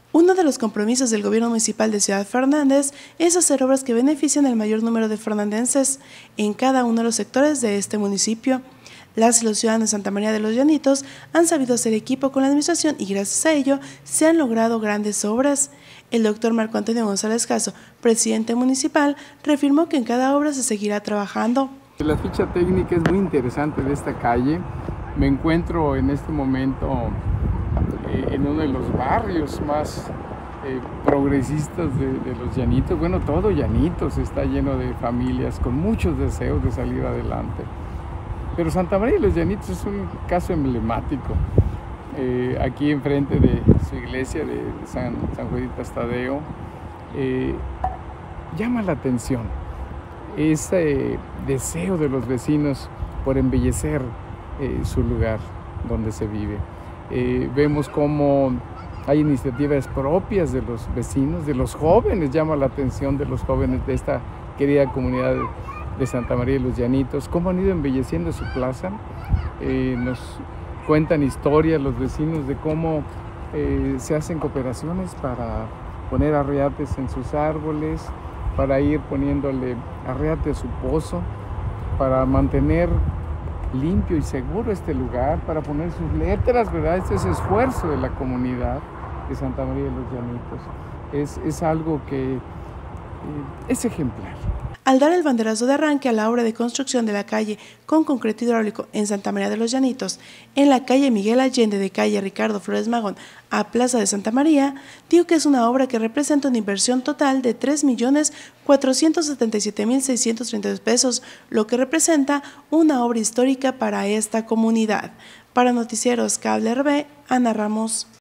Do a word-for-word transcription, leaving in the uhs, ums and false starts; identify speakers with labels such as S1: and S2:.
S1: Uno de los compromisos del gobierno municipal de Ciudad Fernández es hacer obras que beneficien al mayor número de fernandenses en cada uno de los sectores de este municipio. Las y los ciudadanos de Santa María de los Llanitos han sabido hacer equipo con la administración y gracias a ello se han logrado grandes obras. El doctor Marco Antonio González Caso, presidente municipal, reafirmó que en cada obra se seguirá trabajando.
S2: La ficha técnica es muy interesante de esta calle. Me encuentro en este momento eh, en uno de los barrios más eh, progresistas de, de los Llanitos. Bueno, todo Llanitos está lleno de familias con muchos deseos de salir adelante. Pero Santa María de los Llanitos es un caso emblemático. Eh, aquí enfrente de su iglesia de San, San Juditas Tadeo, eh, llama la atención ese deseo de los vecinos por embellecer eh, su lugar donde se vive. Eh, vemos cómo hay iniciativas propias de los vecinos, de los jóvenes, llama la atención de los jóvenes de esta querida comunidad de, de Santa María de los Llanitos, cómo han ido embelleciendo su plaza. Eh, nos cuentan historias los vecinos de cómo eh, se hacen cooperaciones para poner arreates en sus árboles, para ir poniéndole arreate a su pozo, para mantener limpio y seguro este lugar, para poner sus letras, ¿verdad? Este es esfuerzo de la comunidad de Santa María de los Llanitos. Es, es algo que eh, es ejemplar.
S1: Al dar el banderazo de arranque a la obra de construcción de la calle con concreto hidráulico en Santa María de los Llanitos, en la calle Miguel Allende de calle Ricardo Flores Magón a Plaza de Santa María, dijo que es una obra que representa una inversión total de tres millones cuatrocientos setenta y siete mil seiscientos treinta y dos pesos, lo que representa una obra histórica para esta comunidad. Para Noticieros Cable R B, Ana Ramos.